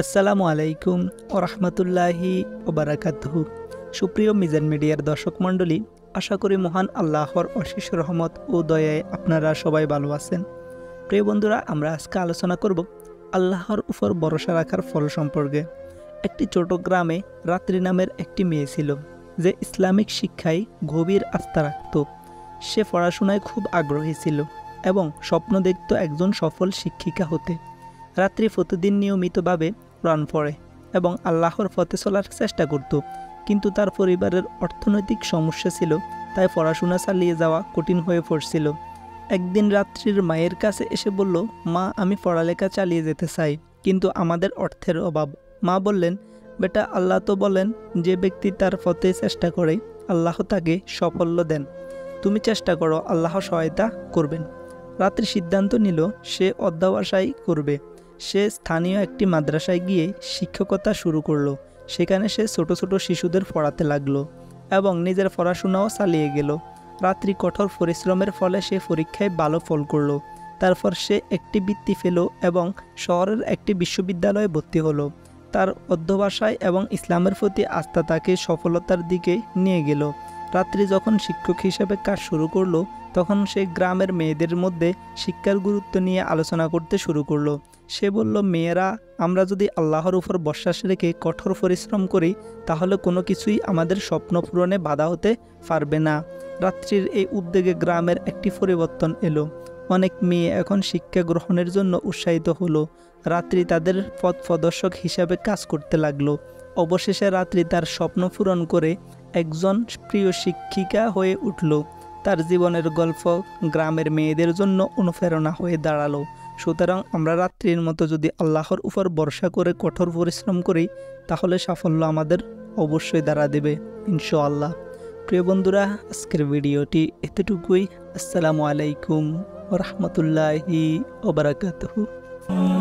আসসালামু আলাইকুম ওরহমতুল্লাহি ওবারাকাতুহু। সুপ্রিয় মিজান মিডিয়ার দর্শক মণ্ডলী, আশা করি মহান আল্লাহর অশেষ রহমত ও দয়ায় আপনারা সবাই ভালো আছেন। প্রিয় বন্ধুরা, আমরা আজকে আলোচনা করব আল্লাহর উপর ভরসা রাখার ফল সম্পর্কে। একটি ছোট গ্রামে রাত্রি নামের একটি মেয়ে ছিল, যে ইসলামিক শিক্ষায় গভীর আস্থা রাখত। সে পড়াশোনায় খুব আগ্রহী ছিল এবং স্বপ্ন দেখত একজন সফল শিক্ষিকা হতে। রাত্রি প্রতিদিন নিয়মিতভাবে কোরআন পড়ে এবং আল্লাহর পথে চলার চেষ্টা করত, কিন্তু তার পরিবারের অর্থনৈতিক সমস্যা ছিল, তাই পড়াশোনা চালিয়ে যাওয়া কঠিন হয়ে পড়ছিল। একদিন রাত্রির মায়ের কাছে এসে বলল, মা, আমি পড়ালেখা চালিয়ে যেতে চাই, কিন্তু আমাদের অর্থের অভাব। মা বললেন, বেটা, আল্লাহ তো বলেন, যে ব্যক্তি তার পথে চেষ্টা করে আল্লাহ তাকে সাফল্য দেন। তুমি চেষ্টা করো, আল্লাহ সহায়তা করবেন। রাত্রি সিদ্ধান্ত নিল সে অধ্যবসায় করবে। সে স্থানীয় একটি মাদ্রাসায় গিয়ে শিক্ষকতা শুরু করলো। সেখানে সে ছোট ছোট শিশুদের পড়াতে লাগলো এবং নিজের পড়াশোনাও চালিয়ে গেল। রাত্রি কঠোর পরিশ্রমের ফলে সে পরীক্ষায় ভালো ফল করলো। তারপর সে একটি বৃত্তি পেল এবং শহরের একটি বিশ্ববিদ্যালয়ে ভর্তি হলো। তার অধ্যবসায় এবং ইসলামের প্রতি আস্থা তাকে সফলতার দিকে নিয়ে গেল। রাত্রি যখন শিক্ষক হিসেবে কাজ শুরু করলো, তখন সে গ্রামের মেয়েদের মধ্যে শিক্ষার গুরুত্ব নিয়ে আলোচনা করতে শুরু করলো। সে বলল, মেয়েরা, আমরা যদি আল্লাহর উপর বিশ্বাস রেখে কঠোর পরিশ্রম করি, তাহলে কোনো কিছুই আমাদের স্বপ্ন পূরণে বাধা হতে পারবে না। রাত্রির এই উদ্যোগে গ্রামের একটি পরিবর্তন এলো। অনেক মেয়ে এখন শিক্ষা গ্রহণের জন্য উৎসাহিত হলো। রাত্রি তাদের পথ প্রদর্শক হিসাবে কাজ করতে লাগলো। অবশেষে রাত্রি তার স্বপ্ন পূরণ করে একজন প্রিয় শিক্ষিকা হয়ে উঠল। তার জীবনের গল্প গ্রামের মেয়েদের জন্য অনুপ্রেরণা হয়ে দাঁড়ালো। সুতরাং আমরা রাত্রির মতো যদি আল্লাহর উপর ভরসা করে কঠোর পরিশ্রম করি, তাহলে সাফল্য আমাদের অবশ্যই দাঁড়া দেবে ইনশাআল্লাহ। প্রিয় বন্ধুরা, আজকের ভিডিওটি এতটুকুই। আসসালামু আলাইকুম ওয়া রাহমাতুল্লাহি ওয়া বারাকাতুহু।